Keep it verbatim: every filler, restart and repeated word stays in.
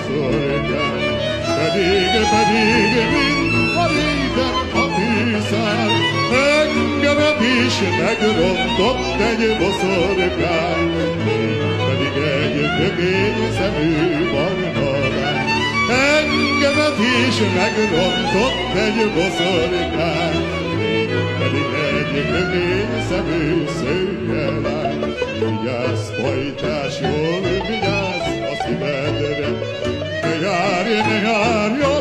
boszorkány. Pedig, pedig, mint a régen a tűzszár, engemet is megrontott egy boszorkány. Pedig egy kökény szemű barna lány, engemet is megrontott egy boszorkány. Pedig egy kökény szemű szőke lány. Vigyázz, pajtás, jól vigyázz a szívedre, ne járj, ne járj